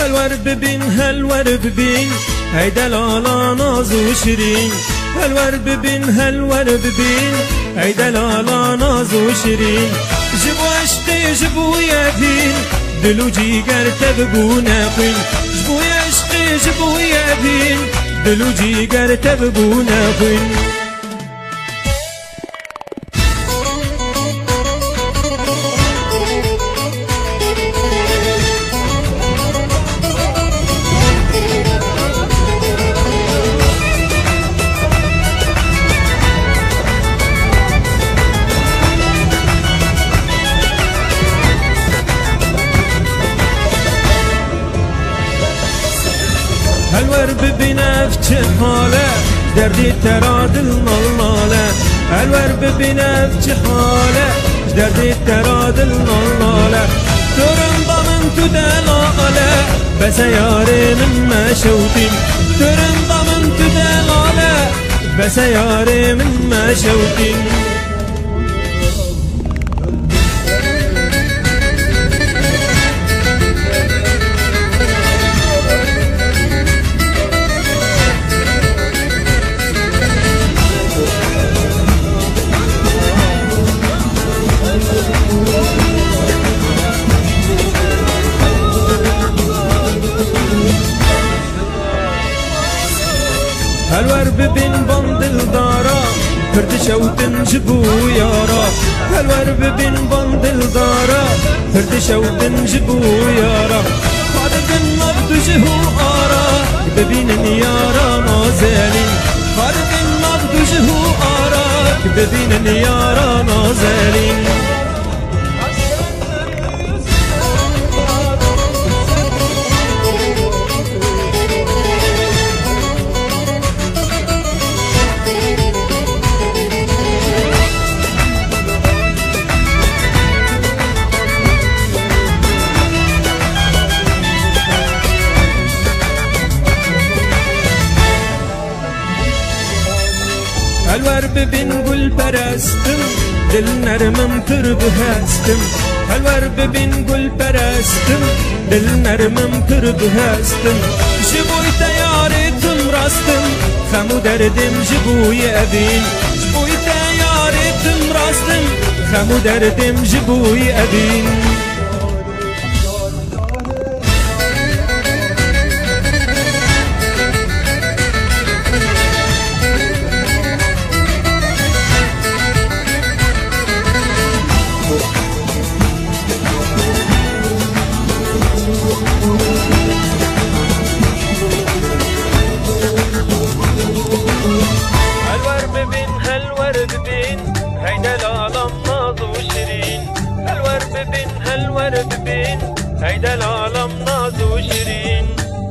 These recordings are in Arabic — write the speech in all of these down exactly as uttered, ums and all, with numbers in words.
هالورد ببين هالورد ببين هيدا لالا ناز وشيرين. هالورد ببين هالورد ببين هيدا لالا ناز وشيرين. جبوا عشقي جبوا يا بين دلو جيگر تبقوا ناقين. جبوا يا عشقي جبوا يا بين دلو جيگر تبقوا ناقين. هالورد بنفس حاله دردي تراد الملالة. هالورد بنفس حاله دردي تراد الملالة. ترم ضمن تدلالة بس ياري من ما شوتين. ترم ضمن تدلالة بس ياري من ما شوتين. هالورد ببين بندل دارا فرد شوتن جبو يارا. هالورد ببين بندل دارا فرد شوتن جبو يارا. خالد النبض جهو آرا ببين يارا نازلين. خالد النبض جهو آرا ببين يارا نازلين. هالورد ببين قل برستم دل نرمم تربهستم. هالورد ببين قل برستم دل نرمم تربهستم. جبوي تيارتم راستم خمو دردم جبوي أبين. جبوي تيارتم راستم خمو دردم جبوي أبين. هالورد ببين هالورد ببين هيدا العالم ناز وشيرين. هالورد ببين هالورد ببين هيدا العالم ناز وشيرين.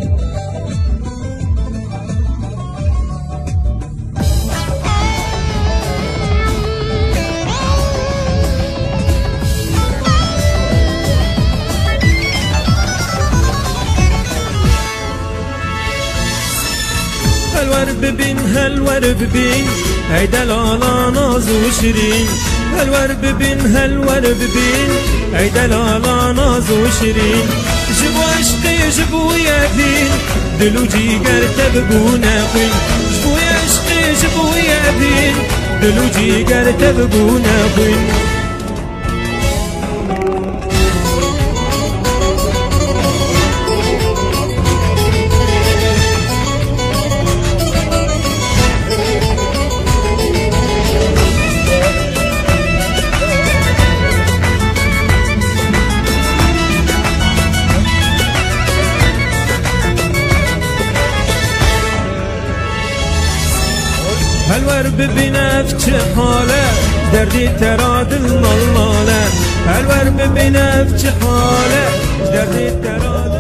هالورد ببين هالورد ببين هيدا لالا ناز وشيرين. هالورد ببين هالورد ببين هيدا لالا ناز وشيرين. جبوا عشقي جبوا يا بين دلو جيگر تبقوا ناقين. جبوا يا عشقي جبوا يا بين دلو جيگر تبقوا ناقين. هالورد بنفس حاله دردي تراد الملالة. هالورد بنفس حاله دردي تراد.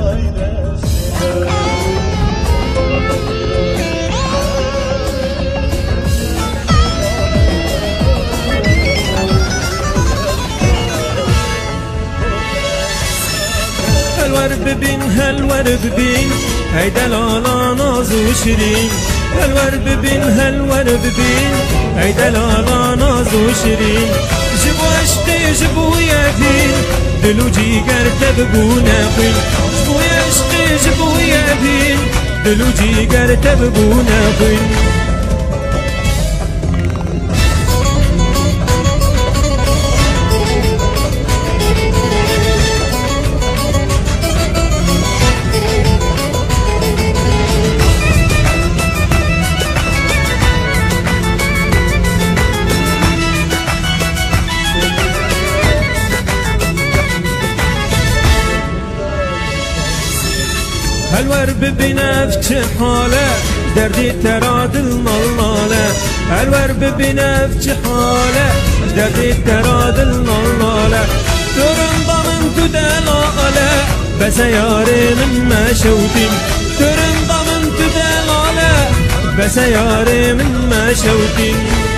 هالورد ببين هالورد ببين هيدا لالا ناز وشيرين. هالورد ببين هالورد ببين هيدا لالا ناز وشيرين. جبوا عشقي جبوا يا بين دلو جيگر تبقوا ناقين. جبوا يا عشقي جبو يابين دلو جيگر تببو نابين الور ببنفس حاله دردي تراد الملاله الور ببنفس حاله دردي تراد الملاله دورن ضمن تدلاله بس ياري من ما شوتين دورن ضمن تدلاله بس ياري من ما شوتين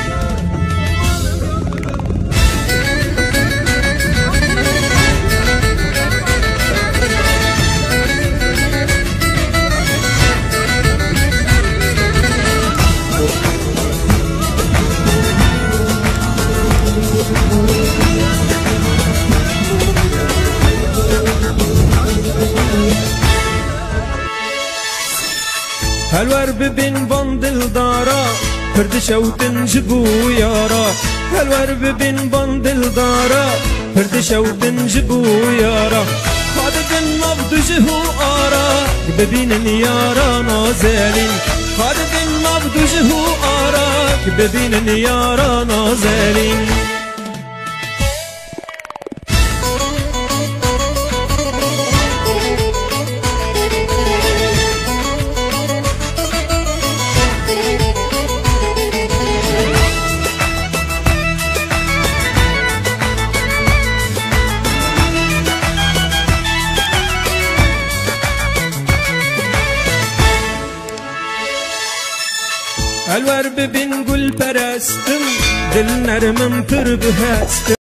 الور ببين بندل دارا فرد شوتن جبو يارا الور ببين بندل دارا فرد شوتن جبو يارا خادب النبض جهو آرا ببين يارا نازلين خادب النبض جهو آرا ببين يارا نازلين الور ببين قل برستم دل نرمم پر بهستم